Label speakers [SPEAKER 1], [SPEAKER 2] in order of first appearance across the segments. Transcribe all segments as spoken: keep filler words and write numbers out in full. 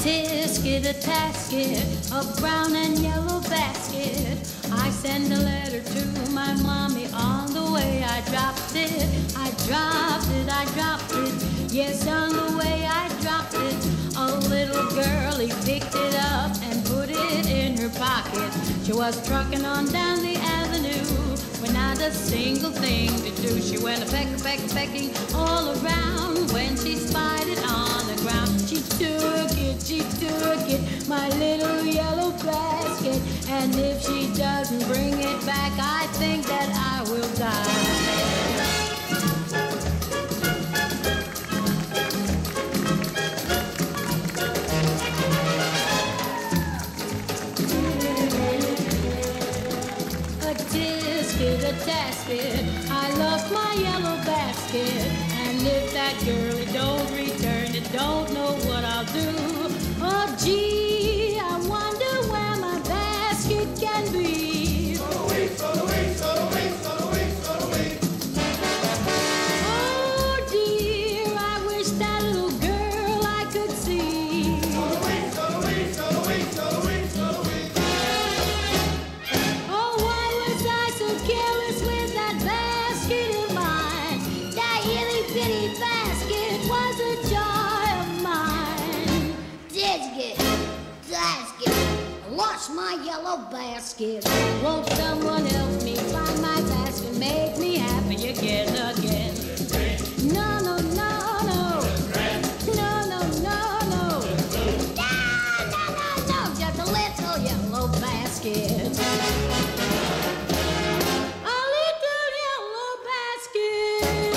[SPEAKER 1] tisket, a tasket, a brown and yellow basket. I send a letter to my mommy on the way. I dropped it, I dropped it, I dropped it. Yes, on the way I dropped it. A little girlie picked it up and put it in her pocket. She was trucking on down the avenue with not a single thing to do. She went a peck, peck, pecking all around. When she spied it on the ground, she took it, she took it, my little yellow basket. And if she doesn't bring it back, I think that I will die. A tasket, I lost my yellow basket. And if that girlie don't return it, don't know what I'll do. Oh gee, I wonder where my basket can be.
[SPEAKER 2] Throw away, throw away, throw away, throw away, throw away.
[SPEAKER 1] Oh dear, I wish that little girl I could see.
[SPEAKER 2] Throw away, throw away, throw away, throw away, throw away.
[SPEAKER 1] Oh, why was I so careless with that basket of mine? That itty bitty basket was a joy of mine. Tisket, tasket, I lost my yellow basket. Won't someone help me find my basket? Make me happy again, again. No, no, no, no. No, no, no, no. No, no, no, no. Just a little yellow basket. A little yellow basket.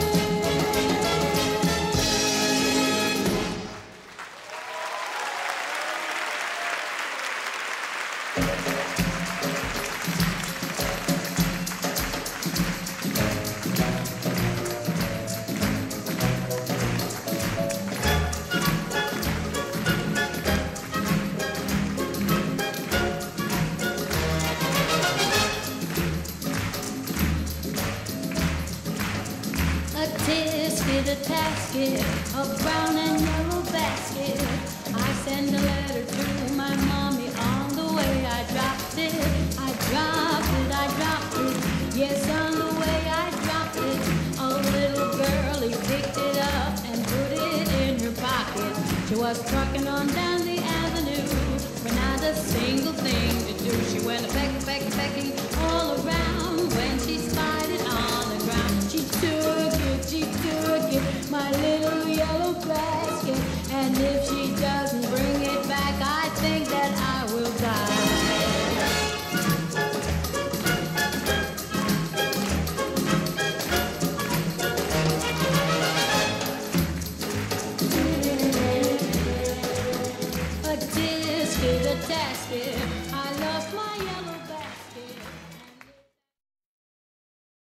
[SPEAKER 1] A tisket, a tasket, a brown and yellow basket. I send a letter to my mommy on the way. I dropped it, I dropped it, I dropped it. Yes, on the way I dropped it. A little girlie picked it up and put it in her pocket. She was trucking on down the avenue with not a single thing to do. She went a peck, peck, pecking all around. When she spied it on the ground, she took it, she took it, my little